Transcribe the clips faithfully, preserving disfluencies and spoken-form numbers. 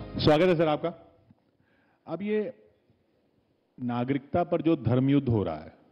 स्वागत है सर आपका। अब ये नागरिकता पर जो धर्मयुद्ध हो रहा है,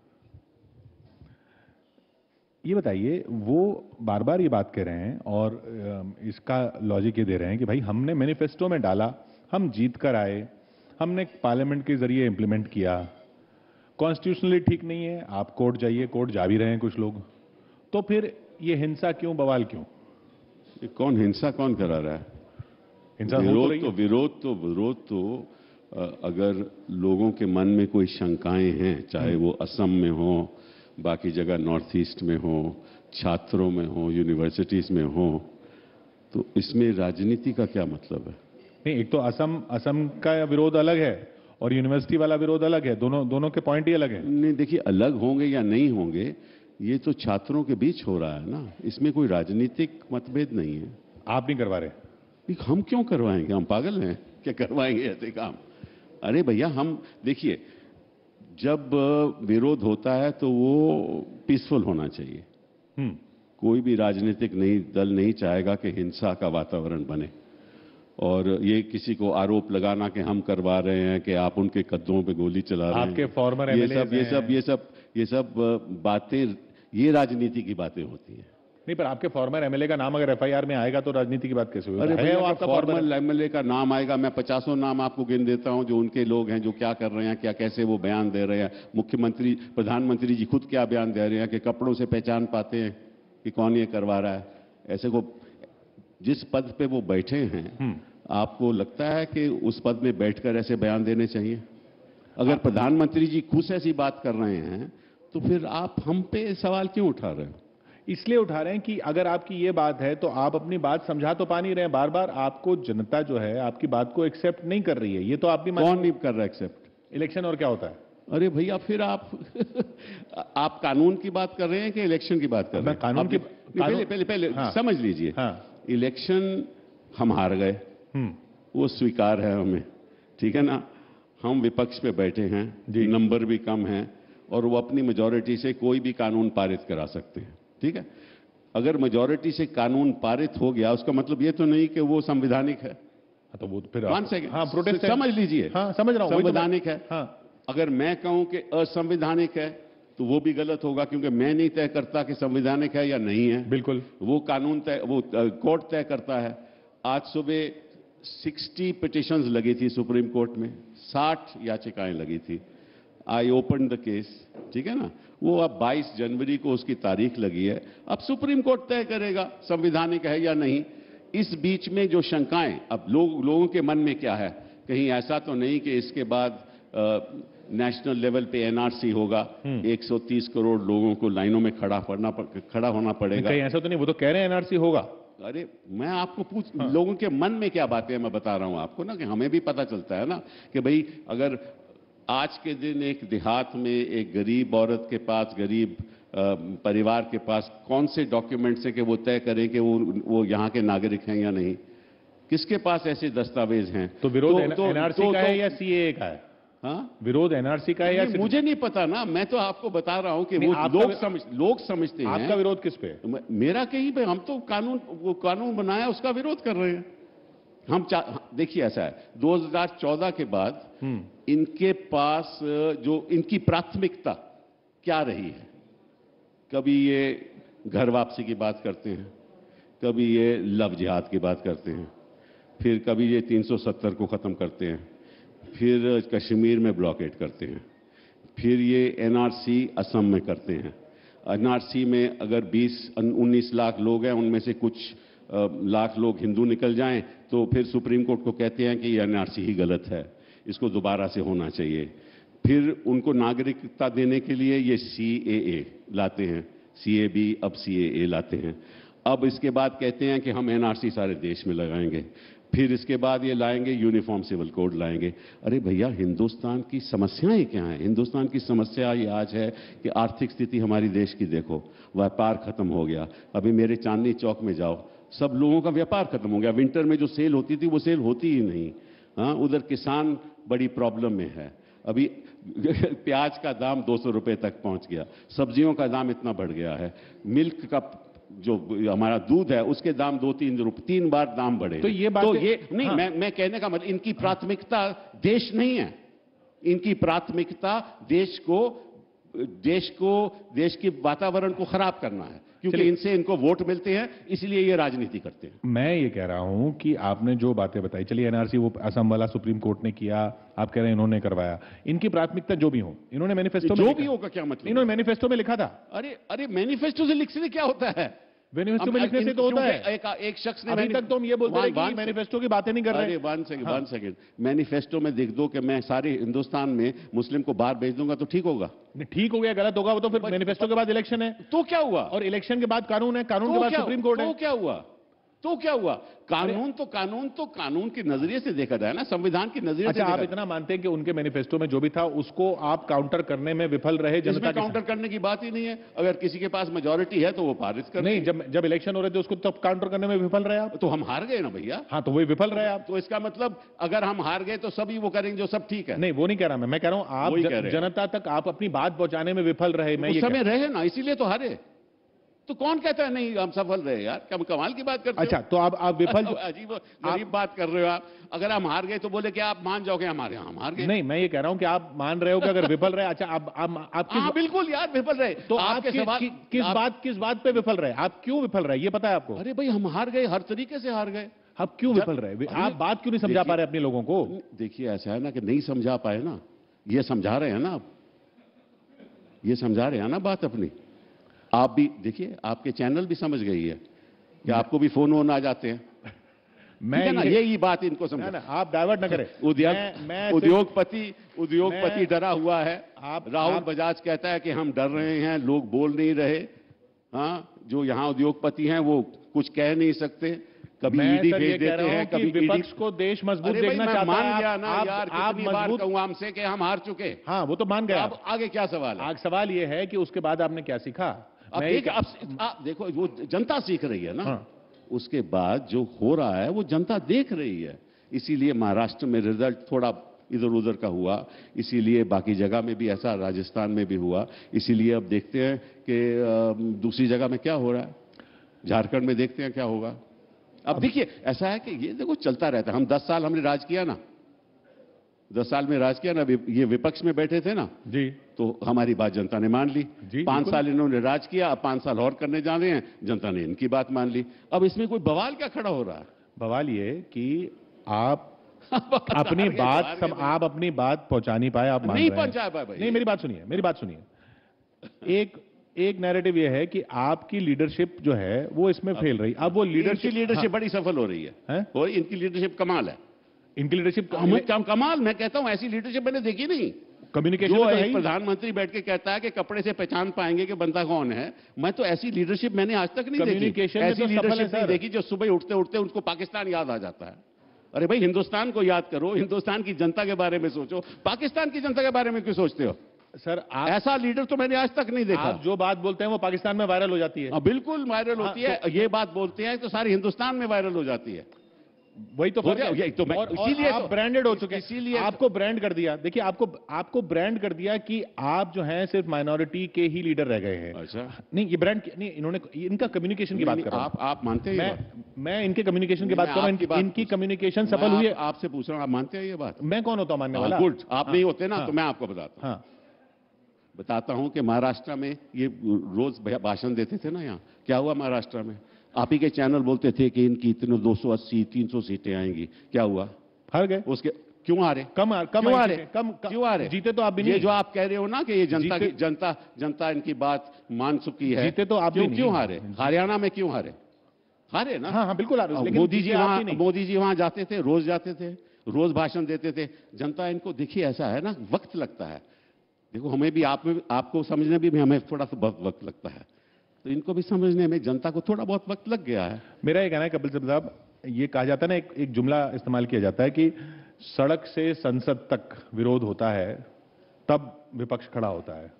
ये बताइए, वो बार बार ये बात कह रहे हैं और इसका लॉजिक ये दे रहे हैं कि भाई हमने मैनिफेस्टो में डाला, हम जीत कर आए, हमने पार्लियामेंट के जरिए इंप्लीमेंट किया, कॉन्स्टिट्यूशनली ठीक नहीं है, आप कोर्ट जाइए, कोर्ट जा भी रहे हैं कुछ लोग, तो फिर ये हिंसा क्यों, बवाल क्यों? ये कौन हिंसा कौन करा रहा है? हिंसा विरोध तो विरोध तो विरोध तो अगर लोगों के मन में कोई शंकाएं हैं, चाहे वो असम में हो, बाकी जगह नॉर्थ ईस्ट में हो, छात्रों में हो, यूनिवर्सिटीज में हो, तो इसमें राजनीति का क्या मतलब है? नहीं, एक तो असम असम का विरोध अलग है और यूनिवर्सिटी वाला विरोध अलग है, दोनों दोनों के पॉइंट ही अलग है। नहीं, देखिए, अलग होंगे या नहीं होंगे, ये तो छात्रों के बीच हो रहा है ना, इसमें कोई राजनीतिक मतभेद नहीं है। आप नहीं करवा रहे? हम क्यों करवाएंगे? हम पागल हैं क्या करवाएंगे ऐसे काम? अरे भैया, हम देखिए, जब विरोध होता है तो वो पीसफुल होना चाहिए। हम्म कोई भी राजनीतिक नहीं दल नहीं चाहेगा कि हिंसा का वातावरण बने, और ये किसी को आरोप लगाना कि हम करवा रहे हैं, कि आप उनके कदमों पे गोली चला रहे हैं, आपके फॉर्मर ये सब ये सब ये सब ये सब बातें, ये राजनीति की बातें होती हैं। नहीं, पर आपके फॉर्मर एमएलए का नाम अगर एफआईआर में आएगा तो राजनीति की बात कैसे होगी? अरे भैया, आपका फॉर्मर एमएलए का नाम आएगा, मैं पचासों नाम आपको गिन देता हूं जो उनके लोग हैं, जो क्या कर रहे हैं, क्या कैसे वो बयान दे रहे हैं। मुख्यमंत्री, प्रधानमंत्री जी खुद क्या बयान दे रहे हैं कि कपड़ों से पहचान पाते हैं कि कौन ये करवा रहा है। ऐसे को जिस पद पे वो बैठे हैं, आपको लगता है कि उस पद में बैठकर ऐसे बयान देने चाहिए? अगर प्रधानमंत्री जी खुद ऐसी बात कर रहे हैं तो फिर आप हम पे सवाल क्यों उठा रहे हैं? इसलिए उठा रहे हैं कि अगर आपकी ये बात है तो आप अपनी बात समझा तो पा नहीं रहे हैं। बार बार आपको जनता जो है आपकी बात को एक्सेप्ट नहीं कर रही है। ये तो आप भी कौन नहीं कर रहा एक्सेप्ट? इलेक्शन और क्या होता है? अरे भैया, फिर आप आप कानून की बात कर रहे हैं कि इलेक्शन की बात कर रहे हैं? कानून की पहले पहले पहले हाँ, समझ लीजिए। हाँ, इलेक्शन हम हार गए, वो स्वीकार है हमें, ठीक है ना। हम विपक्ष पे बैठे हैं, नंबर भी कम है, और वो अपनी मेजॉरिटी से कोई भी कानून पारित करा सकते हैं, ठीक है। अगर मेजॉरिटी से कानून पारित हो गया, उसका मतलब ये तो नहीं कि वो संवैधानिक है। तो वो फिर वन सेकंड, हाँ, प्रोटेस्ट समझ लीजिए। हाँ, समझ रहा हूं, संवैधानिक है। हाँ। अगर मैं कहूं कि असंवैधानिक है तो वो भी गलत होगा, क्योंकि मैं नहीं तय करता कि संवैधानिक है या नहीं है। बिल्कुल, वो कानून तय, वो कोर्ट तय करता है। आज सुबह साठ पिटिशंस लगी थी सुप्रीम कोर्ट में, साठ याचिकाएं लगी थी। आई ओपन द केस, ठीक है ना। वो अब बाईस जनवरी को उसकी तारीख लगी है। अब सुप्रीम कोर्ट तय करेगा संवैधानिक है या नहीं। इस बीच में जो शंकाएं, अब लोग लोगों के मन में क्या है, कहीं ऐसा तो नहीं कि इसके बाद नेशनल लेवल पे एनआरसी होगा, एक सौ तीस करोड़ लोगों को लाइनों में खड़ा पड़ना खड़ा होना पड़ेगा? कहीं ऐसा तो नहीं, वो तो कह रहे हैं एनआरसी होगा। अरे मैं आपको पूछ, हाँ। लोगों के मन में क्या बातें हैं मैं बता रहा हूं आपको ना, कि हमें भी पता चलता है ना कि भाई, अगर आज के दिन एक देहात में एक गरीब औरत के पास, गरीब परिवार के पास कौन से डॉक्यूमेंट्स हैं कि वो तय करें कि वो वो यहाँ के नागरिक हैं या नहीं? किसके पास ऐसे दस्तावेज हैं? तो विरोध एनआरसी का है या सीएए का है? हाँ, विरोध एनआरसी का है या? मुझे नहीं पता ना, मैं तो आपको बता रहा हूं कि वो लोग समझ लोग समझते हैं। आपका विरोध किस पे? मेरा कहीं पे, हम तो कानून, वो कानून बनाया उसका विरोध कर रहे हैं हम। देखिए, ऐसा है, दो हज़ार चौदह के बाद इनके पास जो इनकी प्राथमिकता क्या रही है, कभी ये घर वापसी की बात करते हैं, कभी ये लव जिहाद की बात करते हैं, फिर कभी ये तीन सौ सत्तर को खत्म करते हैं, फिर कश्मीर में ब्लॉकेट करते हैं, फिर ये एनआरसी असम में करते हैं। एनआरसी में अगर बीस उन्नीस लाख लोग हैं, उनमें से कुछ लाख लोग हिंदू निकल जाएं, तो फिर सुप्रीम कोर्ट को कहते हैं कि ये एनआरसी ही गलत है, इसको दोबारा से होना चाहिए। फिर उनको नागरिकता देने के लिए ये सीएए लाते हैं, सीएबी, अब सीएए लाते हैं। अब इसके बाद कहते हैं कि हम एनआरसी सारे देश में लगाएंगे। फिर इसके बाद ये लाएंगे यूनिफॉर्म सिविल कोड लाएंगे। अरे भैया, हिंदुस्तान की समस्याएं क्या हैं? हिंदुस्तान की समस्या ये आज है कि आर्थिक स्थिति हमारी देश की देखो, व्यापार खत्म हो गया। अभी मेरे चांदनी चौक में जाओ, सब लोगों का व्यापार खत्म हो गया। विंटर में जो सेल होती थी वो सेल होती ही नहीं। हाँ, उधर किसान बड़ी प्रॉब्लम में है। अभी प्याज का दाम दो सौ रुपए तक पहुंच गया, सब्जियों का दाम इतना बढ़ गया है, मिल्क का जो हमारा दूध है उसके दाम दो तीन रुपए तीन बार दाम बढ़े। तो ये बात तो ये नहीं, हाँ। मैं मैं कहने का मतलब इनकी प्राथमिकता देश नहीं है, इनकी प्राथमिकता देश को देश को देश के वातावरण को खराब करना है, क्योंकि इनसे इनको वोट मिलते हैं, इसलिए ये राजनीति करते हैं। मैं ये कह रहा हूं कि आपने जो बातें बताई, चलिए एनआरसी वो असम वाला सुप्रीम कोर्ट ने किया, आप कह रहे हैं इन्होंने करवाया, इनकी प्राथमिकता जो भी हो, इन्होंने मैनिफेस्टो में जो भी होगा क्या मतलब, इन्होंने मैनिफेस्टो में लिखा था। अरे अरे मैनिफेस्टो से लिखने क्या होता है, मैनिफेस्टो में लिखने से तो होता है। एक, एक शख्स ने अभी तक तो हम ये बोलते हैं कि मैनिफेस्टो की बातें नहीं कर रहे। अरे one second one second manifesto में देख दो कि मैं सारे हिंदुस्तान में मुस्लिम को बाहर भेज दूंगा तो ठीक होगा? ठीक हो गया, गलत होगा वो तो फिर मैनिफेस्टो के बाद इलेक्शन है तो क्या हुआ, और इलेक्शन के बाद कानून है, कानून के तो बाद सुप्रीम कोर्ट है। तो क्या हुआ, तो क्या हुआ? कानून तो कानून तो कानून के नजरिए से देखा जाए ना, संविधान के नजरिए से। अच्छा, आप इतना मानते हैं कि उनके मैनिफेस्टो में जो भी था उसको आप काउंटर करने में विफल रहे? जनता काउंटर करने की बात ही नहीं है, अगर किसी के पास मेजोरिटी है तो वो पारित कर। नहीं, जब जब इलेक्शन हो रहे थे उसको तब काउंटर करने में विफल रहे आप? तो हम हार गए ना भैया। हाँ, तो वही विफल रहे आप। तो इसका मतलब अगर हम हार गए तो सभी वो करेंगे जो सब ठीक है। नहीं, वो नहीं कह रहा मैं मैं कह रहा हूं आप जनता तक आप अपनी बात पहुंचाने में विफल रहे। मैं ये समय रहे ना, इसीलिए तो हारे। तो कौन कहता है नहीं हम सफल रहे? यार क्या कमाल की बात करते हो। अच्छा, तो आप आप विफल अजीब गरीब बात कर रहे हो आप। अगर हम हार गए तो बोले कि आप मान जाओगे हमारे यहाँ हम हार गए। नहीं, मैं ये कह रहा हूं कि आप मान रहे हो कि अगर विफल रहे। अच्छा, आप आप आप हाँ बिल्कुल यार विफल रहे। तो आपके सवाल कि, किस आप, बात किस बात पे विफल रहे? आप क्यों विफल रहे ये पता है आपको? अरे भाई हम हार गए, हर तरीके से हार गए। आप क्यों विफल रहे? आप बात क्यों नहीं समझा पा रहे अपने लोगों को? देखिए ऐसा है ना कि नहीं समझा पाए ना, ये समझा रहे हैं ना, आप ये समझा रहे हैं ना बात अपनी। आप भी देखिए, आपके चैनल भी समझ गई है कि आपको भी फोन वोन आ जाते हैं। मैं ना यही बात इनको समझा ना, आप डाइवर्ट ना करें। उद्योग उद्योगपति उद्योगपति डरा हुआ है। आप राहुल बजाज कहता है कि हम डर रहे हैं, लोग बोल नहीं रहे। हाँ, जो यहाँ उद्योगपति हैं वो कुछ कह नहीं सकते, कभी ईडी भेज देते हैं, कभी विपक्ष को देश मजबूत देखना चाहता है। मान गया ना यार, कितनी बार कहूं हमसे कि हम हार चुके। हाँ, वो तो मान गया। अब आगे क्या सवाल है? आगे सवाल ये है कि उसके बाद आपने क्या सीखा? अब देखिए, अब आप देखो वो जनता सीख रही है ना। हाँ। उसके बाद जो हो रहा है वो जनता देख रही है, इसीलिए महाराष्ट्र में रिजल्ट थोड़ा इधर उधर का हुआ, इसीलिए बाकी जगह में भी ऐसा, राजस्थान में भी हुआ। इसीलिए अब देखते हैं कि दूसरी जगह में क्या हो रहा है, झारखंड में देखते हैं क्या होगा। अब देखिए ऐसा है कि ये देखो चलता रहता है। हम दस साल हमने राज किया ना, दस साल में राज किया ना, ये विपक्ष में बैठे थे ना जी, तो हमारी बात जनता ने मान ली। पांच साल इन्होंने राज किया, अब पांच साल और करने जा रहे हैं, जनता ने इनकी बात मान ली। अब इसमें कोई बवाल क्या खड़ा हो रहा है? बवाल ये कि आप अपनी बात सब आप अपनी बात पहुंचा नहीं पाए। आप नहीं पहुंचा पाए भाई। नहीं, मेरी बात सुनिए, मेरी बात सुनिए। एक एक नैरेटिव ये है कि आपकी लीडरशिप जो है वो इसमें फेल रही। अब वो लीडरशिप लीडरशिप बड़ी सफल हो रही है, है? और इनकी लीडरशिप कमाल है। इनकी लीडरशिप कमाल, मैं कहता हूं ऐसी लीडरशिप मैंने देखी नहीं। कम्युनिकेशन जो एक प्रधानमंत्री बैठ के कहता है कि कपड़े से पहचान पाएंगे कि बंदा कौन है, मैं तो ऐसी लीडरशिप मैंने आज तक नहीं देखी। ऐसी लीडरशिप नहीं देखी जो सुबह उठते उठते उनको पाकिस्तान याद आ जाता है। अरे भाई हिंदुस्तान को याद करो, हिंदुस्तान की जनता के बारे में सोचो, पाकिस्तान की जनता के बारे में क्यों सोचते हो? सर आप, ऐसा लीडर तो मैंने आज तक नहीं देखा। आप जो बात बोलते हैं वो पाकिस्तान में वायरल हो जाती है। आ, बिल्कुल वायरल होती है। तो, ये बात बोलते हैं तो सारे हिंदुस्तान में वायरल हो जाती है। वही तो फर्क है। तो इसीलिए आप ब्रांडेड हो चुके हैं, इसीलिए आपको ब्रांड कर दिया। देखिए आपको आपको ब्रांड कर दिया कि आप जो हैं सिर्फ माइनॉरिटी के ही लीडर रह गए हैं। अच्छा नहीं, ये ब्रांड नहीं, इन्होंने इनका कम्युनिकेशन की बात कर रहा हूं। आप आप मानते हैं? मैं मैं इनके कम्युनिकेशन की बात कर रहा हूं। इनकी कम्युनिकेशन सफल हुई है। आपसे पूछ रहा हूं, आप मानते हैं ये बात? मैं कौन होता हूं मानने वाला? गुड, आप नहीं होते ना, तो मैं आपको बताता हूं। बताता हूं कि महाराष्ट्र में ये रोज भाषण देते थे ना, यहाँ क्या हुआ महाराष्ट्र में? आप ही के चैनल बोलते थे कि इनकी इतने दो सौ अस्सी तीन सौ सीटें आएंगी, क्या हुआ? हार गए। उसके क्यों हारे? कम कम क्यों हारे? कम क्यों हारे? जीते तो आप भी नहीं। ये जो आप कह रहे हो ना कि ये जनता की जनता जनता इनकी बात मान चुकी है, जीते तो आप क्यों क्यों हारे? हरियाणा में क्यों हारे? हारे ना। हाँ हाँ बिल्कुल हारे। मोदी जी वहां मोदी जी वहां जाते थे, रोज जाते थे, रोज भाषण देते थे। जनता इनको देखिए ऐसा है ना, वक्त लगता है। देखो हमें भी, आप में आपको समझने भी, भी हमें थोड़ा सा बहुत वक्त लगता है, तो इनको भी समझने में जनता को थोड़ा बहुत वक्त लग गया है। मेरा ये कहना है कपिल सिब्बल साहब, ये कहा जाता है ना, एक, एक जुमला इस्तेमाल किया जाता है कि सड़क से संसद तक विरोध होता है तब विपक्ष खड़ा होता है।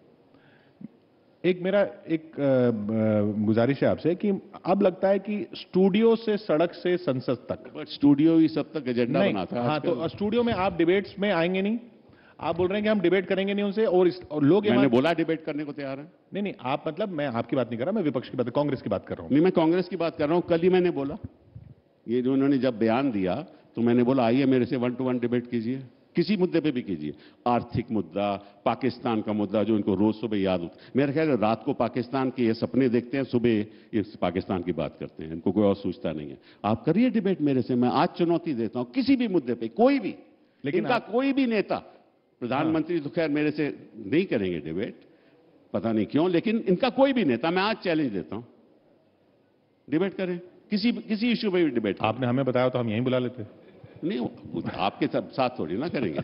एक मेरा एक गुजारिश है आपसे कि अब लगता है कि स्टूडियो से सड़क से संसद तक, बट स्टूडियो ही सब तक एजेंडा बनाता है। हाँ, तो स्टूडियो में आप डिबेट्स में आएंगे नहीं, आप बोल रहे हैं कि हम डिबेट करेंगे नहीं उनसे, और, इस, और लोग ये मैंने मान- बोला डिबेट करने को तैयार है। नहीं नहीं, आप मतलब, मैं आपकी बात नहीं कर रहा, मैं विपक्ष की बात, कांग्रेस की बात कर रहा हूं। नहीं, मैं कांग्रेस की बात कर रहा हूं। कल ही मैंने बोला, ये जो उन्होंने जब बयान दिया तो मैंने बोला आइए मेरे से वन टू वन डिबेट कीजिए, किसी मुद्दे पे भी कीजिए। आर्थिक मुद्दा, पाकिस्तान का मुद्दा जो इनको रोज सुबह याद होता है। मेरा ख्याल है रात को पाकिस्तान के ये सपने देखते हैं, सुबह ये पाकिस्तान की बात करते हैं, इनको कोई और सोचता नहीं है। आप करिए डिबेट मेरे से, मैं आज चुनौती देता हूं किसी भी मुद्दे पे, कोई भी, लेकिन इनका आप- कोई भी नेता, प्रधानमंत्री तो खैर मेरे से नहीं करेंगे डिबेट, पता नहीं क्यों, लेकिन इनका कोई भी नेता, मैं आज चैलेंज देता हूं, डिबेट करें किसी किसी इश्यू पे भी डिबेट। आपने हमें बताया तो हम यहीं बुला लेते। नहीं, वो आपके सब साथ थोड़ी ना करेंगे।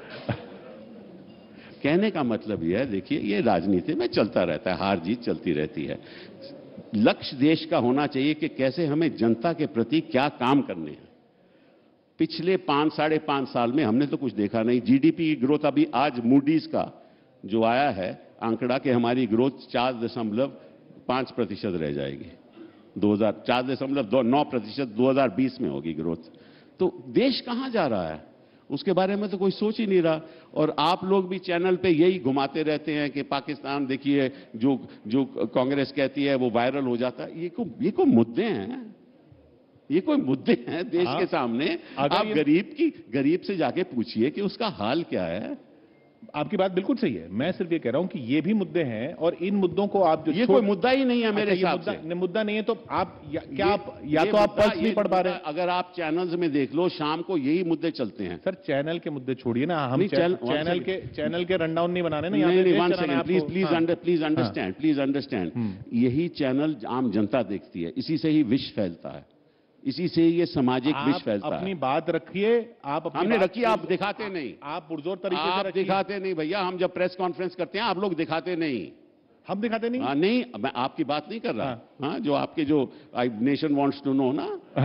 कहने का मतलब यह है, देखिए ये राजनीति में चलता रहता है, हार जीत चलती रहती है। लक्ष्य देश का होना चाहिए कि कैसे हमें जनता के प्रति क्या काम करने हैं। पिछले पांच साढ़े पांच साल में हमने तो कुछ देखा नहीं। जीडीपी की ग्रोथ अभी आज मूडीज का जो आया है आंकड़ा कि हमारी ग्रोथ चार दशमलव पांच प्रतिशत रह जाएगी, दो हजार चार दशमलव दो नौ प्रतिशत दो हजार बीस में होगी ग्रोथ। तो देश कहां जा रहा है उसके बारे में तो कोई सोच ही नहीं रहा। और आप लोग भी चैनल पे यही घुमाते रहते हैं कि पाकिस्तान देखिए, जो जो कांग्रेस कहती है वो वायरल हो जाता है। ये को ये कोई मुद्दे हैं, ये कोई मुद्दे हैं देश हाँ, के सामने। आप ये... गरीब की गरीब से जाके पूछिए कि उसका हाल क्या है। आपकी बात बिल्कुल सही है, मैं सिर्फ ये कह रहा हूं कि ये भी मुद्दे हैं, और इन मुद्दों को आप जो ये छोड़... कोई मुद्दा ही नहीं है मेरे अच्छा, ये हिसाब मुद्दा, से। नहीं, मुद्दा नहीं है तो आप या, क्या ये- आप या ये तो आप मुद्दा- पल्स नहीं ये पढ़ पा रहे। मुद्दा अगर आप चैनल्स में देख लो, शाम को यही मुद्दे चलते हैं। सर चैनल के मुद्दे छोड़िए ना, हम नहीं, चै- चैनल- one चैनल second. के चैनल के रनडाउन नहीं बनाने ना, यहाँ नहीं पे नहीं, देश वन चलाना है सेकंड प्लीज आपको। प्लीज हाँ। Under please understand please understand यही चैनल आम जनता देखती है, इसी से ही विष फैलता है, इसी से ये सामाजिक विष आप फैलता अपनी है। बात रखिए, आप अपनी हमने बात- रखी, आप दिखाते नहीं। आप पुरजोर तरीके से आप रखिए। दिखाते नहीं भैया, हम जब प्रेस कॉन्फ्रेंस करते हैं आप लोग दिखाते नहीं। हम दिखाते नहीं। हाँ नहीं, मैं आपकी बात नहीं कर रहा। हाँ, जो आपके जो नेशन वांट्स टू नो ना,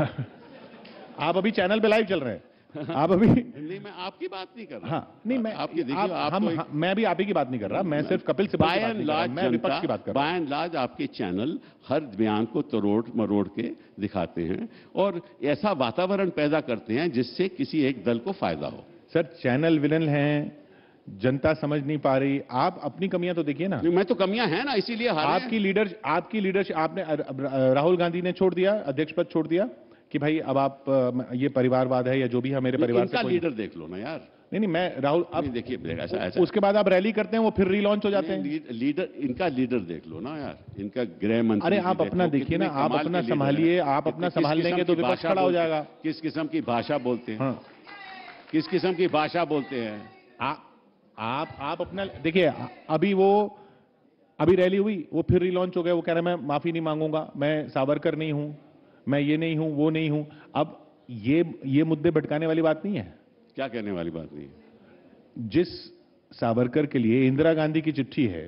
आप अभी चैनल पे लाइव चल रहे हैं, आप अभी नहीं मैं आपकी बात नहीं कर रहा। हाँ नहीं, मैं आपकी देखिए, आप, आप हम तो एक- हाँ, मैं भी आप ही की बात नहीं कर रहा, मैं सिर्फ कपिल सिब्बल की बाय बात एंड नहीं कर रहा, लार्ज मैं विपक्ष की बात जनता, कर रहा बाय एंड लार्ज आपके चैनल हर बयान को तरोड़ मरोड़ के दिखाते हैं और ऐसा वातावरण पैदा करते हैं जिससे किसी एक दल को फायदा हो। हूं। सर चैनल विलन हैं, जनता समझ नहीं पा रही, आप अपनी कमियां तो देखिए ना। नहीं, मैं तो कमियां हैं ना, इसीलिए हारे हैं। आपकी लीडर आपकी लीडरशिप, आपने राहुल गांधी ने छोड़ दिया, अध्यक्ष पद छोड़ दिया कि भाई अब आप अ, ये परिवारवाद है या जो भी है मेरे परिवार से इनका कोई- लीडर देख लो ना यार। नहीं नहीं, मैं राहुल अब नहीं, देखिए ऐसा ऐसा उसके बाद आप रैली करते हैं, वो फिर रीलॉन्च हो जाते हैं। लीड- लीडर, इनका लीडर देख लो ना यार, इनका गृह मंत्री। अरे आप देख अपना लो, देखिए ना, कितने आप कमाल अपना के लीडर संभालिए, हैं। आप अपना किस संभाल किस्म लेंगे तो की विपक्ष भाषा खड़ा हो बोलते- जाएगा। किस किस्म की भाषा बोलते हैं, हाँ, किस किस्म की भाषा बोलते हैं। आप आप आप अपना देखिए, अभी वो अभी रैली हुई, वो फिर रिलॉन्च हो गया, वो कह रहे हैं मैं माफी नहीं मांगूंगा, मैं सावरकर नहीं हूं, मैं ये नहीं हूं, वो नहीं हूं। अब ये ये मुद्दे भटकाने वाली बात नहीं है। क्या कहने वाली बात नहीं है। जिस सावरकर के लिए इंदिरा गांधी की चिट्ठी है,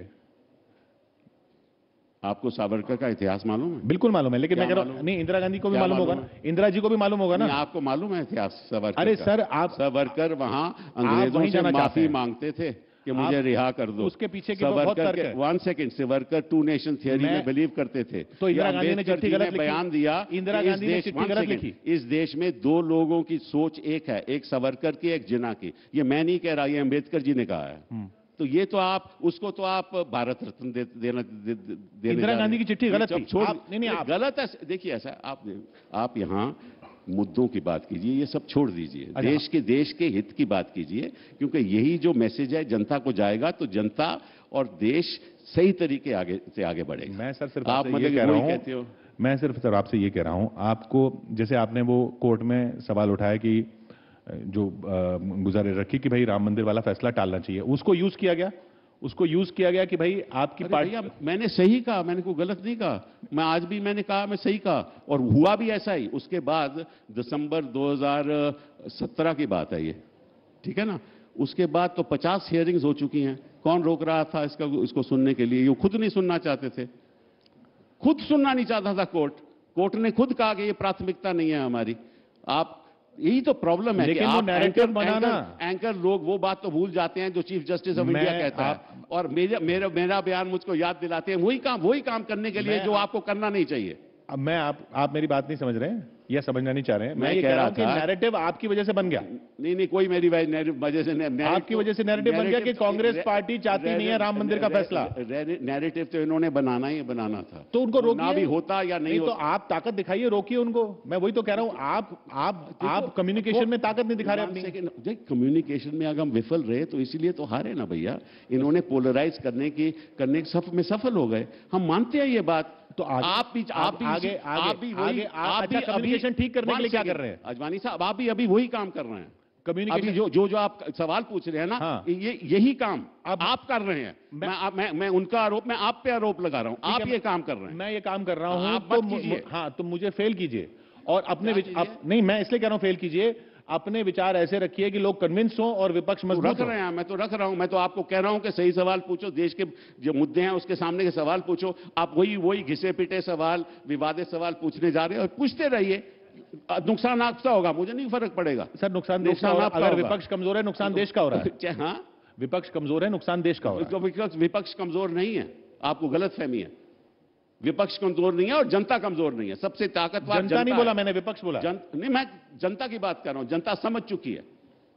आपको सावरकर का इतिहास मालूम है? बिल्कुल मालूम है, लेकिन क्या मैं कह रहा हूं, मालूम? नहीं इंदिरा गांधी को भी क्या मालूम होगा मालूम ना, इंदिरा जी को भी मालूम होगा नहीं, ना। आपको मालूम है इतिहास सावरकर अरे का? सर, आप सावरकर वहां वहीं अंग्रेजों से जाना चाहते माफी हैं। मांगते थे कि मुझे आप- रिहा कर दो। उसके पीछे की तो बहुत सावरकर तर्क के है। One second, Savarkar two nation theory मैं- में बिलीव करते थे। तो इंदिरा ये गांधी ने अम्बेडकर चिट्ठी जी गलत ने लिखी। बयान दिया इंदिरा कि इस गांधी ने देश- चिट्ठी one गलत second, लिखी। इस देश में दो लोगों की सोच एक है, एक सावरकर की, एक जिन्ना की। ये मैं नहीं कह रहा, ये अम्बेडकर जी ने कहा है। तो ये तो आप उसको तो आप भारत रत्न दे, देना दे, दे, देने इंदिरा जा गांधी रहे की चिट्ठी हैं। गलत ये थी। सब छोड़ आप- नहीं, नहीं, आप- गलत है। देखिए ऐसा है, आप आप यहाँ मुद्दों की बात कीजिए, ये सब छोड़ दीजिए, अच्छा। देश के देश के हित की बात कीजिए, क्योंकि यही जो मैसेज है जनता को जाएगा तो जनता और देश सही तरीके आगे से आगे बढ़ेगा। मैं सर सिर्फ आप आपसे ये मतलब कह रहा वही कहते हूं, हो। मैं सिर्फ सर आपसे ये कह रहा हूं, आपको जैसे आपने वो कोर्ट में सवाल उठाया कि जो अ, गुजारे रखी कि भाई राम मंदिर वाला फैसला टालना चाहिए, उसको यूज किया गया, उसको यूज किया गया कि भाई आपकी अरे पार्टी। भैया, मैंने सही कहा, मैंने कोई गलत नहीं कहा। मैं आज भी मैंने कहा, मैं सही कहा और हुआ भी ऐसा ही। उसके बाद दिसंबर दो हज़ार सत्रह की बात है ये, ठीक है ना। उसके बाद तो पचास हियरिंग्स हो चुकी हैं। कौन रोक रहा था इसका इसको सुनने के लिए? ये खुद नहीं सुनना चाहते थे, खुद सुनना नहीं चाहता था कोर्ट। कोर्ट ने खुद कहा कि ये प्राथमिकता नहीं है हमारी। आप, यही तो प्रॉब्लम है कि लेकिन वो आप narrative एंकर, बनाना। एंकर, एंकर लोग वो बात तो भूल जाते हैं जो चीफ जस्टिस ऑफ मैं- इंडिया कहता आप- है, और मेरा मेरा मेरा बयान मुझको याद दिलाते हैं वही काम वही काम करने के लिए मैं- जो आपको करना नहीं चाहिए। अब मैं आप आप मेरी बात नहीं समझ रहे हैं। यह समझना नहीं चाह रहे हैं। मैं मैं ये कह कह रहा रहा हूं कि था- नैरेटिव आपकी वजह से बन गया। नहीं नहीं, कोई मेरी वजह वजह से नहीं, narrative आपकी तो- वजह से नैरेटिव बन गया कि narrative- कांग्रेस रे- पार्टी चाहती नहीं है राम मंदिर का रे- फैसला। रे- नैरेटिव तो इन्होंने बनाना ही बनाना था, तो उनको रोकिए। ना भी होता या नहीं नहीं तो होता। आप ताकत दिखाइए, रोकिए उनको। मैं वही तो कह रहा हूं, आप आप आप कम्युनिकेशन में ताकत नहीं दिखा रहे अपनी। देख, कम्युनिकेशन में अगर हम विफल रहे तो इसीलिए तो हारे ना भैया। इन्होंने पोलराइज करने की करने के सफ में सफल हो गए, हम मानते हैं ये बात। तो आगे, आप भी आप भी आगे इसी- आगे आप भी वही आगे आप अच्छा, भी कम्युनिकेशन ठीक करने के लिए क्या कर रहे हैं? अजवानी साहब, आप भी अभी वही काम कर रहे हैं। कम्युनिकेशन अभी जो जो जो आप सवाल पूछ रहे हैं ना, हाँ। ये यही काम अब- आप कर रहे हैं। मैं- मैं आप- मैं मैं उनका आरोप मैं आप पे आरोप लगा रहा हूं, आप है, ये काम कर रहे हैं। मैं ये काम कर रहा हूं आप तो मत मु- कीजिए। हाँ, तो मुझे फेल कीजिए और अपने क्या विच- कीजिए? अप- नहीं, मैं इसलिए कह रहा हूं फेल कीजिए। अपने विचार ऐसे रखिए कि लोग कन्विंस हों और विपक्ष तो मजबूत रख हो। रहे हैं, मैं तो रख रहा हूं। मैं तो आपको कह रहा हूं कि सही सवाल पूछो, देश के जो मुद्दे हैं उसके सामने के सवाल पूछो। आप वही वही घिसे पिटे सवाल, विवादित सवाल पूछने जा रहे हैं और पूछते रहिए। नुकसान आपका होगा, मुझे नहीं फर्क पड़ेगा। सर, नुकसान देश का नुकसान हो रहा है। आपका अगर होगा। विपक्ष कमजोर है, नुकसान देश का हो रहा है। चाहे- हाँ, विपक्ष कमजोर है, नुकसान देश का हो रहा है। विपक्ष विपक्ष कमजोर नहीं है, आपको गलत फहमी है। विपक्ष कमजोर नहीं है और जनता कमजोर नहीं है। सबसे ताकतवर जनता नहीं है। बोला मैंने, विपक्ष बोला। जन, नहीं, मैं जनता की बात कर रहा हूं। जनता समझ चुकी है,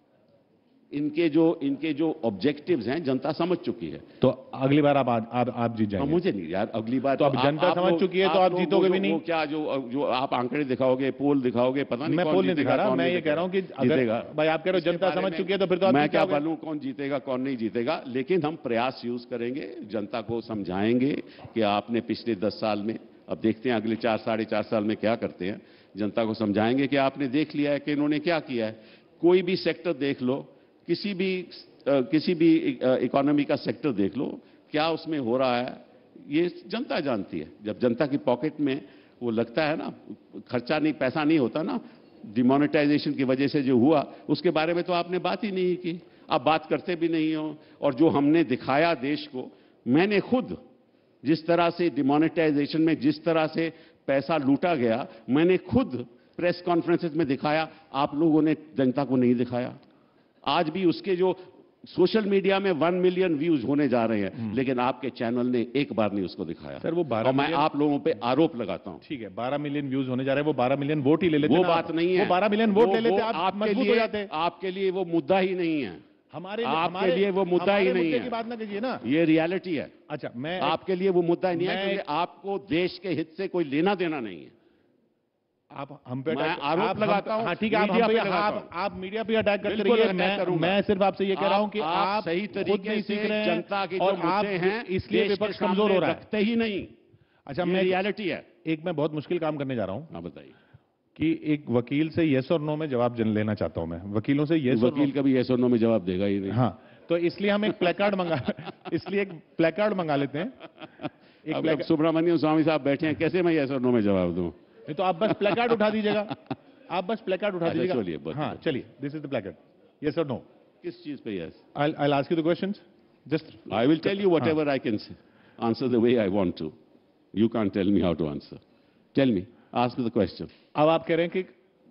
इनके जो इनके जो ऑब्जेक्टिव्स हैं जनता समझ चुकी है। तो अगली बार आप आप, आप जीत अब जाएंगे। मुझे नहीं यार, अगली बार तो अब आप- जनता आप समझ लोग- चुकी है, तो आप लोग जीतोगे वो भी जो- नहीं। वो क्या जो जो आप आंकड़े दिखाओगे, पोल दिखाओगे, पता नहीं मैं कौन पोल नहीं जीतेगा, दिखा रहा, कौन मैं नहीं ये कह रहा हूं कि जीतेगा। अगर जीतेगा। भाई आप कह रहे हो इसके जनता बारे समझ में चुकी है, तो फिर तो आप मैं जीत क्या जाओगे। बोलूं कौन जीतेगा कौन नहीं जीतेगा, लेकिन हम प्रयास यूज करेंगे, जनता को समझाएंगे कि आपने पिछले दस साल में, अब देखते हैं अगले चार साढ़े चार साल में क्या करते हैं। जनता को समझाएंगे कि आपने देख लिया है कि इन्होंने क्या किया है। कोई भी सेक्टर देख लो, किसी भी आ, किसी भी इकोनॉमी का सेक्टर देख लो, क्या उसमें हो रहा है ये जनता जानती है। जब जनता की पॉकेट में वो लगता है ना, खर्चा नहीं, पैसा नहीं होता ना, डिमोनेटाइजेशन की वजह से जो हुआ उसके बारे में तो आपने बात ही नहीं की, आप बात करते भी नहीं हो। और जो हमने दिखाया देश को, मैंने खुद जिस तरह से डिमोनेटाइजेशन में जिस तरह से पैसा लूटा गया, मैंने खुद प्रेस कॉन्फ्रेंसेस में दिखाया, आप लोगों ने जनता को नहीं दिखाया। आज भी उसके जो सोशल मीडिया में वन मिलियन व्यूज होने जा रहे हैं, लेकिन आपके चैनल ने एक बार नहीं उसको दिखाया। सर, वो बारह और मैं मिलियन- आप लोगों पे आरोप लगाता हूं। ठीक है, बारह मिलियन व्यूज होने जा रहे हैं, वो बारह मिलियन वोट ही ले लेते वो ना बात आप। नहीं है, वो बारह मिलियन वोट वो- ले लेते, वो आप आपके मजबूत हो लिए जाते। आपके लिए वो मुद्दा ही नहीं है। हमारे आपके हमारे- लिए वो मुद्दा ही हमारे नहीं मुद्दे है। की बात ना कीजिए ना। ये रियलिटी है। अच्छा, मैं आपके लिए वो मुद्दा ही नहीं है, मैं- क्योंकि आपको देश के हित से कोई लेना देना नहीं है। आप हम पे मैं अटैक- आरोप आप- लगाता हम- हूं, हाँ ठीक है, आप मीडिया हम पे पे लगाता आप हूं। आप मीडिया पे अटैक करते बिल्कुल रहिए। अटैक मैं करूंगा। मैं सिर्फ आपसे ये कह रहा हूं कि आप आप सही खुद तरीके नहीं से सीख रहे हैं जनता के जो और आप मुद्दे हैं इसलिए देश के विपक्ष कमजोर सामने हो रहा है। रखते ही नहीं। अच्छा, ये मैं रियलिटी है। एक मैं बहुत मुश्किल काम करने जा रहा हूं हाँ बताइए। कि एक वकील से येस और नो में जवाब जन लेना चाहता हूं। मैं वकीलों से येस और वकील कभी yes और no में जवाब देगा ही नहीं। हाँ, तो इसलिए हम एक प्लेकार्ड मंगा इसलिए एक प्लेकार्ड मंगा लेते हैं। एक अब प्लेकार्ड- सुब्रमण्यम स्वामी साहब बैठे हैं, कैसे मैं yes और no में जवाब दूं? नहीं तो आप बस प्लेकार्ड उठा दीजिएगा। आप बस प्लेकार्ड उठा अच्छा, दीजिएगा। चलिए, बस- हाँ चलिए, this is the placard, yes और नो। किस चीज पे yes? I'll I'll ask you the questions. Just I will tell you whatever I can say. Answer the way I want to. You can't tell me how to answer. Tell me. Ask me the question. अब आप कह रहे हैं कि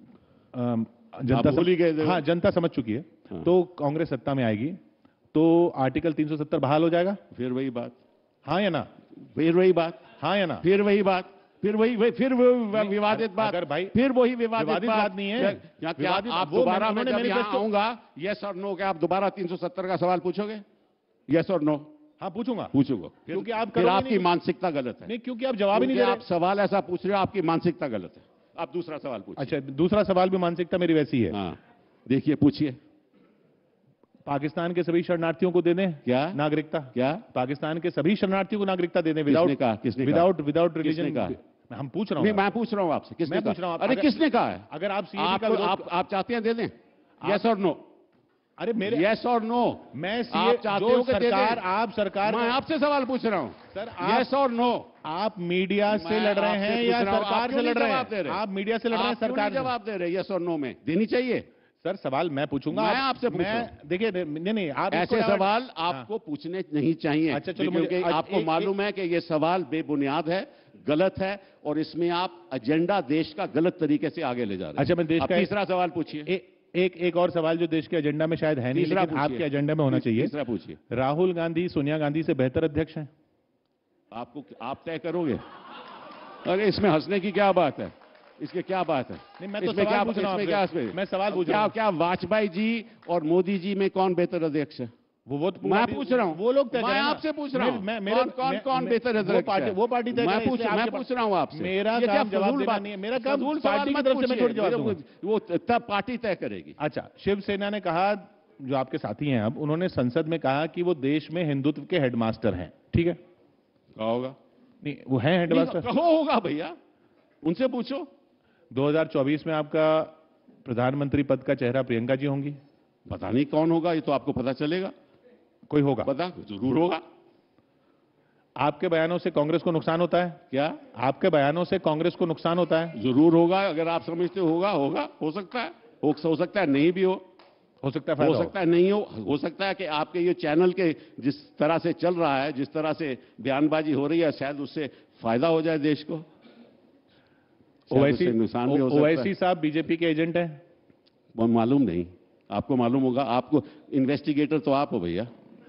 अम, जनता आप भूल ही गए थे। हाँ, जनता समझ चुकी है। हाँ। तो कांग्रेस सत्ता में आएगी तो आर्टिकल तीन सौ सत्तर बहाल हो जाएगा, फिर वही बात, हाँ या ना? फिर वही बात, हाँ या ना? फिर वही बात, फिर वही वही फिर वही विवादित बात, अगर भाई- फिर वही विवादित विवादित बात नहीं है। क्या- क्या क्या विवादित- आप वो दोबारा मैं उन्होंने जब यहाँ manifesto- आऊंगा यस और नो, क्या आप दोबारा तीन सौ सत्तर का सवाल पूछोगे? यस और नो हाँ पूछूंगा। पूछोगे? फिर- क्योंकि आप फिर करोगे आपकी नहीं। मानसिकता गलत है। नहीं, क्योंकि आप जवाब ही नहीं क्योंकि दे आप रहे। सवाल ऐसा पूछ रहे हो, आपकी मानसिकता गलत है। आप दूसरा सवाल पूछिए। अच्छा, दूसरा सवाल भी मानसिकता मेरी वैसी है। हाँ देखिए, पूछिए। पाकिस्तान के सभी शरणार्थियों को दे दें क्या? नागरिकता? क्या? पाकिस्तान के सभी शरणार्थियों को नागरिकता दे दें किसने विदाउट कहा? किसने कहा? विदाउट विदाउट किसने रिलीजन? कहा? हम पूछ रहा नहीं, हूँ। मैं पूछ रहा हूँ आपसे, किसने मैं कहा? पूछ रहा हूँ, अरे अगर- किसने कहा है? अगर आप सीएए आप का विरोध- आप आप चाहते हैं दे दें? यस और नो? अरे मेरे यस और नो? मैं सीए आप चाहते जो हो कि दे दें? सरकार आप सरकार मैं आपसे सवाल पूछ रहा हूँ सर, आप- यस और नो? आप मीडिया से मैं लड़ रहे आपसे हैं पूछ या रहा हूं, आप सरकार क्यों से नहीं लड़ रहे जवाब दे हैं? रहे? आप मीडिया से लड़ रहे हैं, आप क्यों सरकार नहीं से। जवाब दे रहे यस और नो में? देनी चाहिए। सर सवाल मैं पूछूंगा। मैं आप- आपसे पूछ रहा मैं देखिए नहीं नहीं आप ऐसे इसको- सवाल हाँ। आपको पूछने नहीं चाहिए। अच्छा, चलो मुझे- क्योंकि आज आपको एक- मालूम है कि ये सवाल बेबुनियाद है, गलत है, और इसमें आप एजेंडा देश का गलत तरीके से आगे ले जा रहे हैं। अच्छा, मैं देश अब का- तीसरा सवाल पूछिए। ए, एक एक और सवाल जो देश के एजेंडा में शायद है नहीं, तीसरा लेकिन पूछिए। आपके एजेंडा में होना चाहिए। तीसरा पूछिए। राहुल गांधी सोनिया गांधी से बेहतर अध्यक्ष हैं? आपको आप तय करोगे? अरे इसमें हंसने की क्या बात है? इसके क्या बात है? नहीं, मैं तो इसमें सवाल क्या पूछ रहा हूं इसमें क्या आपसे। इसमें मैं सवाल पूछ क्या रहा हूं। क्या वाजपेयी जी और मोदी जी में कौन बेहतर अध्यक्ष है? वो वो तो मैं पार्टी- पूछ रहा हूं, वो लोग तय मैं करें ना। आपसे पूछ रहा हूं, मैं- कौन कौन मैं- कौन मैं- बेहतर वो अध्यक्ष पार्टी है? वो पार्टी तय मैं करे, पूछ इसलिए मैं आपके पूछ रहा हूं आपसे। मेरा ये क्या काम जवाब फजूल देना बात- नहीं है। मेरा काम फजूल पार्टी सवाल की मत तरफ से मैं पूछिए। थोड़ी जवाब दूंगा। वो तब पार्टी तय करेगी। अच्छा, शिवसेना ने कहा, जो आपके साथी हैं अब, उन्होंने संसद में कहा कि वो देश में हिंदुत्व के हेडमास्टर हैं। ठीक है, क्या होगा? नहीं वो हैं हेडमास्टर। कहो होगा भैया, उनसे पूछो। दो हज़ार चौबीस में आपका प्रधानमंत्री पद का चेहरा प्रियंका जी होंगी। पता नहीं कौन होगा, ये तो आपको पता चलेगा। कोई होगा, पता जरूर होगा। आपके बयानों से कांग्रेस को नुकसान होता है? क्या? आपके बयानों से कांग्रेस को नुकसान होता है? जरूर होगा। अगर आप समझते हो होगा होगा, हो सकता है, हो, हो सकता है नहीं भी हो, हो सकता है हो फायदा हो। सकता है नहीं हो हो सकता है कि आपके ये चैनल के जिस तरह से चल रहा है, जिस तरह से बयानबाजी हो रही है, शायद उससे फायदा हो जाए देश को। शायद ओवैसी उससे नुकसान भी हो सकता ओवैसी है। साहब बीजेपी के एजेंट हैं? वो मालूम नहीं, आपको मालूम होगा। आपको इन्वेस्टिगेटर तो आप हो भैया।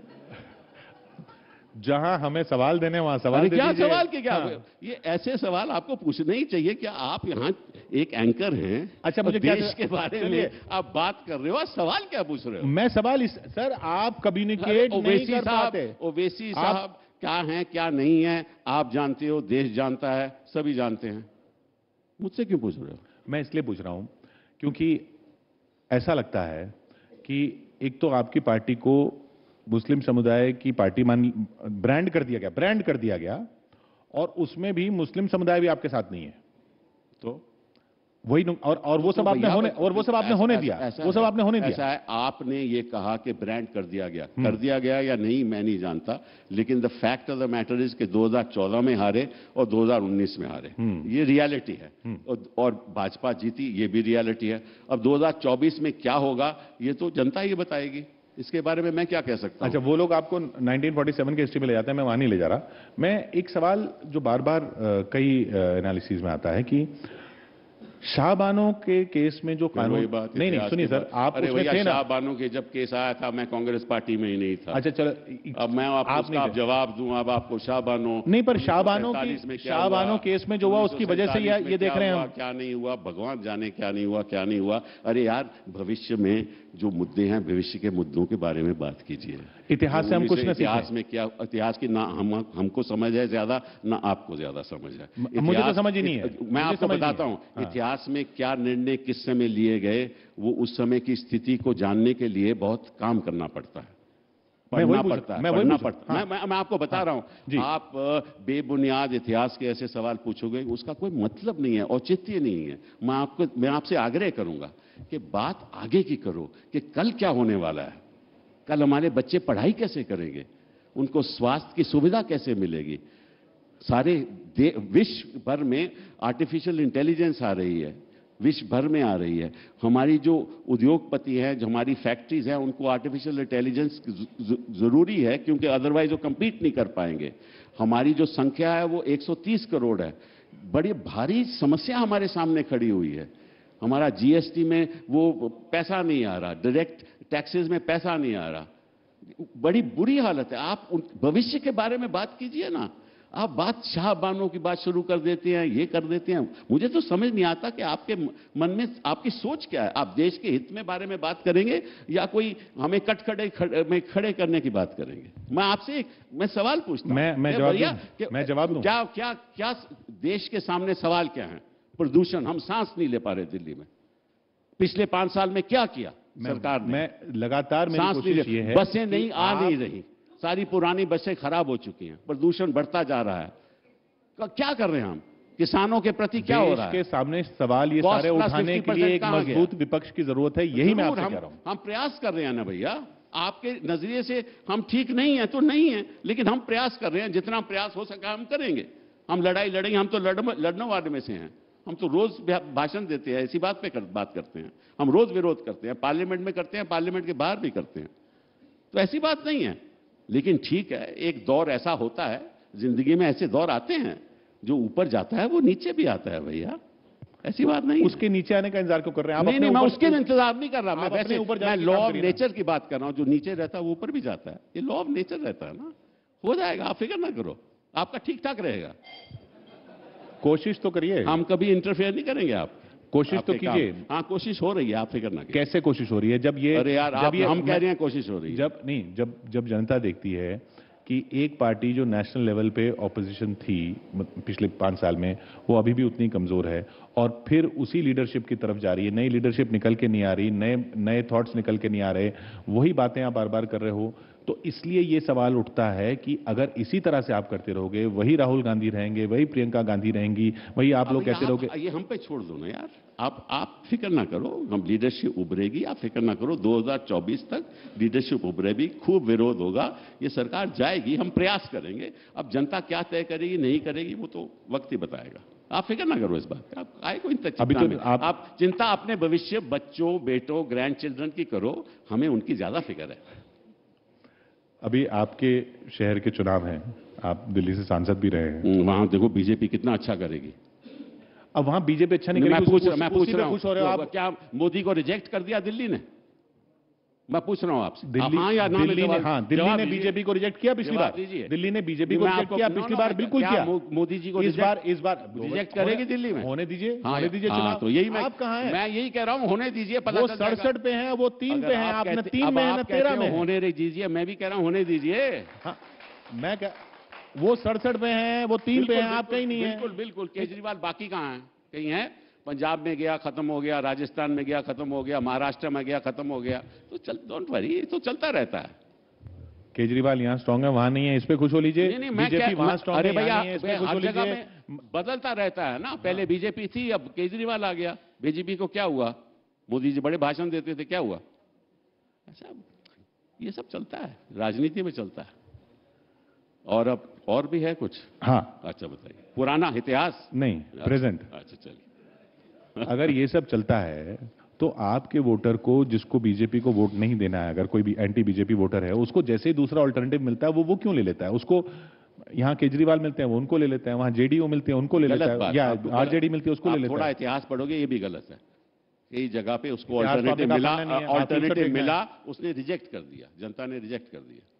जहां हमें सवाल देने वहां सवाल अरे दे क्या दीजिए। सवाल के क्या? हाँ। ये ऐसे सवाल आपको पूछने ही चाहिए। क्या आप यहाँ एक एंकर हैं? अच्छा, मुझे और क्या- देश के बारे चलिए। में आप बात कर रहे हो, आप सवाल क्या पूछ रहे हो? मैं सवाल इस सर, आप अरे कम्युनिकेट नहीं ओवैसी कर साहब, पाते। ओवैसी आप- साहब क्या हैं क्या नहीं है आप जानते हो, देश जानता है, सभी जानते हैं। मुझसे क्यों पूछ रहे हो? मैं इसलिए पूछ रहा हूं क्योंकि ऐसा लगता है कि एक तो आपकी पार्टी को मुस्लिम समुदाय की पार्टी मान ब्रांड कर दिया गया ब्रांड कर दिया गया और उसमें भी मुस्लिम समुदाय भी आपके साथ नहीं है। तो वही नु- और और वो तो सब आपने भैया, होने और वो सब आपने ऐसा- होने ऐसा- दिया ऐसा वो सब है, आपने होने ऐसा दिया। है, आपने ये कहा कि ब्रांड कर दिया गया, कर दिया गया या नहीं मैं नहीं जानता, लेकिन the fact of the matter is कि दो हज़ार चौदह में हारे और दो हज़ार उन्नीस में हारे, ये रियलिटी है। और, और भाजपा जीती, ये भी रियलिटी है। अब दो हज़ार चौबीस में क्या होगा ये तो जनता ही बताएगी, इसके बारे में मैं क्या कह सकता हूं? अच्छा, वो लोग आपको उन्नीस सौ सैंतालीस के हिस्ट्री में ले जाते हैं, मैं वहां नहीं ले जा रहा। मैं एक सवाल जो बार बार कई एनालिसिस में आता है कि शाहबानो के केस में जो कानून वही बात नहीं नहीं इतिहास सुनिए की सर, बात। आप अरे उसमें भैया, थे ना। शाहबानो के जब केस आया था मैं कांग्रेस पार्टी में ही नहीं था। अच्छा चलो, अब मैं आपको आप उसका नहीं आप थे। जवाब दूं, अब आपको शाहबानो नहीं, पर उन्नीस सौ शाहबानो की सैंतालीस में क्या शाहबानो हुआ, केस में जो हुआ उसकी वजह से ये उन्नीस सौ ये देख सैंतालीस में रहे हैं क्या हम। हुआ, क्या नहीं हुआ, भगवान जाने क्या नहीं हुआ क्या नहीं हुआ। अरे यार, भविष्य में जो मुद्दे हैं, भविष्य के मुद्दों के बारे में बात कीजिए। इतिहास से हम कुछ न इतिहास सीखें। में क्या, इतिहास की ना हम हमको समझ है ज्यादा, ना आपको ज्यादा समझ है। मुझे तो इतिहास- समझ ही नहीं है। मैं मुझे आपको समझ नहीं बताता है। हूं, हाँ। इतिहास में क्या निर्णय किस समय लिए गए, वो उस समय की स्थिति को जानने के लिए बहुत काम करना पड़ता है, मैं वही पढ़ना पूछ- पड़ता है, मैं वही पढ़ना पूछ- पड़ता है। हाँ। मैं, मैं, मैं आपको बता रहा जी। हूं, आप अ, बेबुनियाद इतिहास के ऐसे सवाल पूछोगे, उसका कोई मतलब नहीं है, औचित्य नहीं है। मैं आपको मैं आपसे आग्रह करूंगा कि बात आगे की करो कि कल क्या होने वाला है, कल हमारे बच्चे पढ़ाई कैसे करेंगे, उनको स्वास्थ्य की सुविधा कैसे मिलेगी। सारे विश्व भर में आर्टिफिशियल इंटेलिजेंस आ रही है, विश्व भर में आ रही है। हमारी जो उद्योगपति हैं, जो हमारी फैक्ट्रीज हैं, उनको आर्टिफिशियल इंटेलिजेंस जरूरी है, क्योंकि अदरवाइज वो compete नहीं कर पाएंगे। हमारी जो संख्या है वो एक सौ तीस करोड़ है। बड़ी भारी समस्या हमारे सामने खड़ी हुई है। हमारा जीएसटी में वो पैसा नहीं आ रहा, डायरेक्ट टैक्सेस में पैसा नहीं आ रहा, बड़ी बुरी हालत है। आप उन भविष्य के बारे में बात कीजिए ना। आप बात शाहबानो की बात शुरू कर देते हैं, ये कर देते हैं। मुझे तो समझ नहीं आता कि आपके मन में आपकी सोच क्या है। आप देश के हित में बारे में बात करेंगे या कोई हमें कटखड़े खड़े में खड़े करने की बात करेंगे। मैं आपसे एक मैं सवाल पूछता हूं। मैं- मैं ए जवाब भैया, दूं? कि- मैं जवाब दूं? क्या क्या क्या देश के सामने सवाल क्या है? प्रदूषण, हम सांस नहीं ले पा रहे दिल्ली में। पिछले पांच साल में क्या किया सरकार ने? मैं लगातार मेरी सांस नहीं कोशिश ले, ये है बसें कि नहीं आ आप- नहीं रही, सारी पुरानी बसें खराब हो चुकी हैं, प्रदूषण बढ़ता जा रहा है। क- क्या कर रहे हैं हम? किसानों के प्रति क्या हो देश रहा है? के सामने सवाल ये Cost सारे plus उठाने फिफ्टी के लिए परसेंट एक कहां गया? मजबूत विपक्ष की जरूरत है, यही मैं जरूर, आपसे हम, कह रहा हूं। हम प्रयास कर रहे हैं ना भैया। आपके नजरिए से हम ठीक नहीं है तो नहीं है, लेकिन हम प्रयास कर रहे हैं। जितना प्रयास हो सका हम करेंगे। हम लड़ाई लड़ेंगे, हम तो लड़, लड़ने वाले में से हैं। हम तो रोज भाषण देते हैं, इसी बात पे कर, बात करते हैं। हम रोज विरोध करते हैं, पार्लियामेंट में करते हैं, पार्लियामेंट के बाहर भी करते हैं। तो ऐसी बात नहीं है। लेकिन ठीक है, एक दौर ऐसा होता है जिंदगी में, ऐसे दौर आते हैं, जो ऊपर जाता है वो नीचे भी आता है भैया, ऐसी बात नहीं है। उसके नीचे आने का इंतजार क्यों कर रहे हैं आप? नहीं अपने नहीं, मैं ऊपर- उसके इंतजार नहीं कर रहा। मैं आप अपने वैसे ऊपर जाने मैं की लॉ काम ऑफ करिए ना। नेचर की बात कर रहा हूं। जो नीचे रहता है वो ऊपर भी जाता है। ये लॉ ऑफ नेचर रहता है ना, हो जाएगा, आप फिक्र ना करो, आपका ठीक ठाक रहेगा। कोशिश तो करिए, हम कभी इंटरफेयर नहीं करेंगे। आप कोशिश तो आपके काम- कीजिए। हाँ, कोशिश हो रही है, आप फिक्र ना कीजिए। कैसे कोशिश हो रही है जब ये अरे यार, जब आप ये हम कह रहे हैं कोशिश हो रही है। जब नहीं जब जब जनता देखती है कि एक पार्टी जो नेशनल लेवल पे ऑपोजिशन थी पिछले पांच साल में, वो अभी भी उतनी कमजोर है और फिर उसी लीडरशिप की तरफ जा रही है, नई लीडरशिप निकल के नहीं आ रही, नए नए थॉट्स निकल के नहीं आ रहे, वही बातें आप बार बार कर रहे हो, तो इसलिए ये सवाल उठता है कि अगर इसी तरह से आप करते रहोगे, वही राहुल गांधी रहेंगे, वही प्रियंका गांधी रहेंगी, वही आप लोग अभी कहते आप- रहोगे। ये हम पे छोड़ दो ना यार, आप आप फिक्र ना करो, हम लीडरशिप उभरेगी, आप फिक्र ना करो। दो हज़ार चौबीस तक लीडरशिप उभरेगी, खूब विरोध होगा, ये सरकार जाएगी, हम प्रयास करेंगे। अब जनता क्या तय करेगी नहीं करेगी वो तो वक्त ही बताएगा। आप फिक्र ना करो इस बात का, आप आए कोई चिंता अभी तो में। आप- आप चिंता अपने भविष्य, बच्चों, बेटों, ग्रैंड चिल्ड्रन की करो, हमें उनकी ज्यादा फिक्र है। अभी आपके शहर के चुनाव हैं, आप दिल्ली से सांसद भी रहे हैं, वहां देखो बीजेपी कितना अच्छा करेगी। अब वहां बीजेपी अच्छा नहीं मैं करेगी, पूछ उस- मैं उसी पूछ पे रहा खुश हो रहे हो हूं, आप। क्या मोदी को रिजेक्ट कर दिया दिल्ली ने? मैं पूछ रहा हूं आपसे, दिल्ली हाँ या ना में दिल्ली ने जवाब- हाँ दिल्ली जवाब ने दीजिए। बीजेपी को रिजेक्ट किया पिछली जवाब बार, दीजिए। दिल्ली ने बीजेपी को मैं रिजेक्ट आपको- किया नो, पिछली नो, बार, मैं- बिल्कुल क्या किया। मो- मोदी जी को इस रिजेक्ट- बार इस बार रिजेक्ट होने- करेगी दिल्ली में? होने दीजिए, हाँ, होने दीजिए हाँ, चुनाव। तो यही मैं आप कहाँ हैं? मैं यही कह रहा हूं, होने दीजिए, पता वो चल जाएगा। सड़सठ पे हैं, वो तीन अगर पे हैं, आप आप न कहते- तीन अब में है आप न कहते तेरह हो में है। होने दीजिए, मैं भी कह रहा हूं होने दीजिए। हाँ, मैं क्या, वो सड़सठ पे हैं, वो तीन पे बिल्कुल, हैं, आप बिल्कुल, कहीं नहीं है। बिल्कुल बिल्कुल। केजरीवाल बाकी कहाँ है? कहीं है? पंजाब में गया खत्म हो गया, राजस्थान में गया खत्म हो गया, महाराष्ट्र में गया खत्म हो गया, तो चल डोंट वरी, ये तो चलता रहता है। केजरीवाल यहाँ स्ट्रांग है, वहां नहीं है, इस पे खुश हो लीजिए। नहीं नहीं, मैं बीजेपी क्या- वहां मैं- स्ट्रांग अरे है, यहाँ भैया, नहीं है, इस पे खुश हो हर जगह लीजिए। में बदलता रहता है ना। पहले बीजेपी थी, अब केजरीवाल आ गया। बीजेपी को क्या हुआ? मोदी जी बड़े भाषण देते थे, क्या हुआ? अच्छा, ये सब चलता है, राजनीति में चलता है। और अब और भी है कुछ? हाँ, अच्छा बताइए, पुराना इतिहास? नहीं, प्रेजेंट। अच्छा चलिए। अगर ये सब चलता है तो आपके वोटर को, जिसको बीजेपी को वोट नहीं देना है, अगर कोई भी एंटी बीजेपी वोटर है, उसको जैसे ही दूसरा ऑल्टरनेटिव मिलता है वो वो क्यों ले लेता है? उसको यहाँ केजरीवाल मिलते हैं, वो उनको ले लेते हैं, वहां जेडीयू मिलते हैं, उनको ले लेता गलत है, बात, या आपको गलत- आरजेडी मिलती है, उसको ले आप लेता थोड़ा है। इतिहास पढ़ोगे, ये भी गलत है। कई जगह पे उसको इतिहास तो आपने ऑल्टरनेटिव कहा मिला, पढ़ना नहीं है, आप future ऑल्टरनेटिव देखना है। मिला, उसने रिजेक्ट कर दिया, जनता ने रिजेक्ट कर दिया।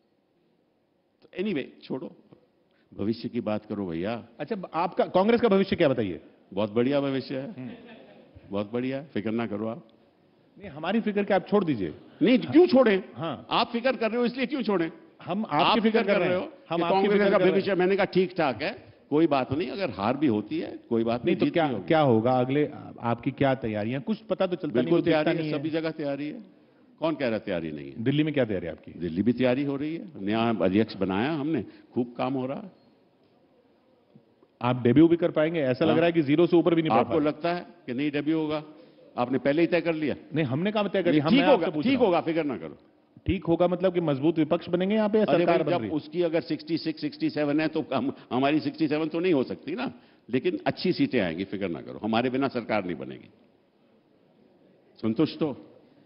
तो एनीवे छोड़ो, भविष्य की बात करो भैया। अच्छा, आपका कांग्रेस का भविष्य क्या बताइए? बहुत बढ़िया भविष्य है, बहुत बढ़िया है, फिक्र ना करो आप। नहीं, हमारी फिक्र क्या, आप छोड़ दीजिए। नहीं, क्यों छोड़े? हाँ। आप फिक्र कर रहे हो इसलिए क्यों छोड़े? हम आप आपकी फिक्र कर रहे हो, हम कि आपकी कांग्रेस फिक्र का कर रहे भविष्य, हैं। मैंने कहा ठीक ठाक है, कोई बात नहीं, अगर हार भी होती है कोई बात नहीं नहीं, तो जीत क्या भी होगी। क्या होगा अगले, आपकी क्या तैयारियां, कुछ पता तो चलता नहीं, बिल्कुल वो दिखता तैयारी नहीं है, है। सभी जगह तैयारी है। कौन कह रहा है तैयारी नहीं है? दिल्ली में क्या तैयारी है आपकी? दिल्ली भी तैयारी हो रही है, नया अध्यक्ष बनाया हमने, खूब काम हो रहा है। आप डेब्यू भी कर पाएंगे? ऐसा लग हाँ। रहा है कि जीरो से ऊपर भी नहीं पढ़ आपको पाए। लगता है कि नहीं डेब्यू होगा? आपने पहले ही तय कर लिया? नहीं, हमने कहा तय करी, हम ठीक मैं होगा, आपसे पूछ ठीक रहा हूं। होगा, फिक्र ना करो। ठीक होगा मतलब कि मजबूत विपक्ष बनेंगे यहाँ पे, या अरे सरकार भाई, बन जब रही है? उसकी अगर छियासठ, सड़सठ है तो हम, हमारी सड़सठ तो नहीं हो सकती ना, लेकिन अच्छी सीटें आएंगी, फिक्र ना करो। हमारे बिना सरकार नहीं बनेगी। संतुष्ट हो?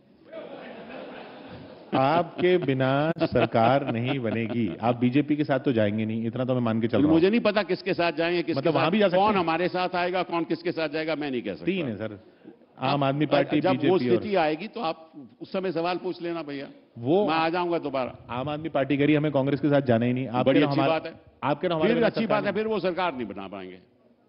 आपके बिना सरकार नहीं बनेगी। आप बीजेपी के साथ तो जाएंगे नहीं, इतना तो मैं मान के चल रहा हूं। मुझे नहीं पता किसके साथ जाएंगे, किसके मतलब साथ, वहां भी जा सकते कौन हैं? हमारे साथ आएगा, कौन किसके साथ जाएगा, मैं नहीं कह सकता। तीन है सर, आम आदमी पार्टी, जब वो बीजेपी और स्थिति आएगी तो आप उस समय सवाल पूछ लेना भैया, वो मैं आ जाऊंगा दोबारा। आम आदमी पार्टी करी, हमें कांग्रेस के साथ जाना ही नहीं। आप बड़ी कह रहे हो अच्छी हमारा- बात है। आप कह रहे हो हमारे फिर बिना अच्छी सरकार बात है, नहीं। फिर वो सरकार नहीं बना पाएंगे,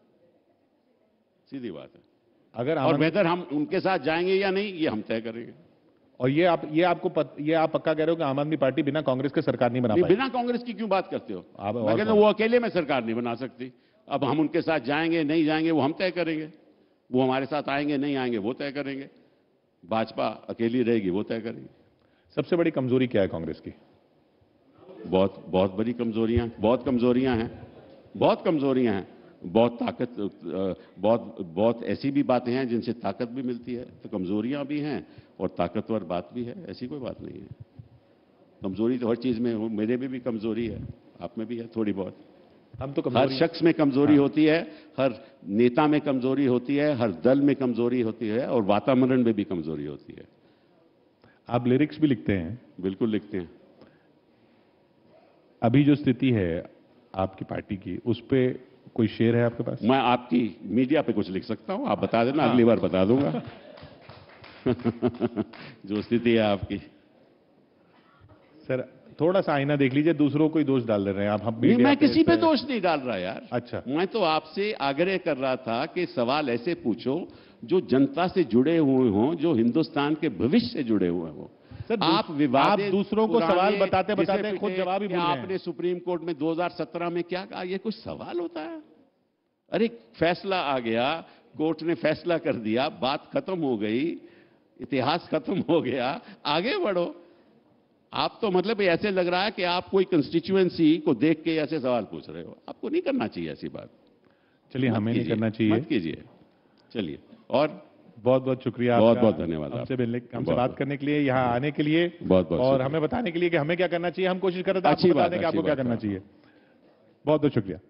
सीधी बात है। अगर आम और आदमी- बेहतर हम उनके साथ जाएंगे या नहीं, ये हम तय करेंगे। और ये आप ये आपको पत, ये आप पक्का कह रहे हो कि आम आदमी पार्टी बिना कांग्रेस के सरकार नहीं बना नहीं, पाएगी? बिना कांग्रेस की क्यों बात करते हो? आप और मैं कहता कौन? हूं, वो अकेले में सरकार नहीं बना सकती। अब हम उनके साथ जाएंगे नहीं जाएंगे वो हम तय करेंगे, वो हमारे साथ आएंगे नहीं आएंगे वो तय करेंगे, भाजपा अकेली रहेगी वो तय करेंगे। सबसे बड़ी कमजोरी क्या है कांग्रेस की? बहुत बहुत बड़ी कमजोरियां, बहुत कमजोरियां हैं, बहुत कमजोरियां हैं, बहुत ताकत, बहुत बहुत ऐसी भी बातें हैं जिनसे ताकत भी मिलती है, तो कमजोरियां भी हैं और ताकतवर बात भी है, ऐसी कोई बात नहीं है। कमजोरी तो हर चीज में, मेरे में भी कमजोरी है, आप में भी है थोड़ी बहुत। हम तो हर कमजोरी शख्स में कमजोरी होती है, हर नेता में कमजोरी होती है, हर दल में कमजोरी होती है, और वातावरण में भी कमजोरी होती है। आप लिरिक्स भी लिखते हैं, बिल्कुल लिखते हैं। अभी जो स्थिति है आपकी पार्टी की, उस पे कोई शेर है आपके पास? मैं आपकी मीडिया पे कुछ लिख सकता हूं, आप बता देना, अगली बार बता दूंगा। जो स्थिति है आपकी। सर, थोड़ा सा आईना देख लीजिए, दूसरों को ही दोष डाल दे रहे हैं आप। हम नहीं, मीडिया मैं पे किसी पे इस- दोष नहीं डाल रहा यार। अच्छा। मैं तो आपसे आग्रह कर रहा था कि सवाल ऐसे पूछो जो जनता से जुड़े हुए हों, जो हिंदुस्तान के भविष्य से जुड़े हुए हों। सर, आप विवादित आप दूसरों को पुराने सवाल बताते जिसे बताते खुद पिटे जवाब ही कि भूल गए हैं। आपने सुप्रीम कोर्ट में दो हज़ार सत्रह में क्या कहा, ये कुछ सवाल होता है? अरे फैसला आ गया, कोर्ट ने फैसला कर दिया, बात खत्म हो गई, इतिहास खत्म हो गया, आगे बढ़ो। आप तो मतलब ऐसे लग रहा है कि आप कोई कंस्टिट्यूएंसी को देख के ऐसे सवाल पूछ रहे हो। आपको नहीं करना चाहिए ऐसी बात। चलिए, मत हमें नहीं कीजिए, करना चाहिए। मत कीजिए। चलिए, और बहुत बहुत शुक्रिया बहुत आपका, बहुत धन्यवाद हमसे आप- मिलने हमसे बहुत- बात करने के लिए, यहाँ आने के लिए, बहुत बहुत और शुक्रिया। हमें बताने के लिए कि हमें क्या करना चाहिए। हम कोशिश कर रहे थे अच्छी आपको बता बात दें है, कि आपको अच्छी क्या बात करना है। चाहिए। बहुत बहुत शुक्रिया।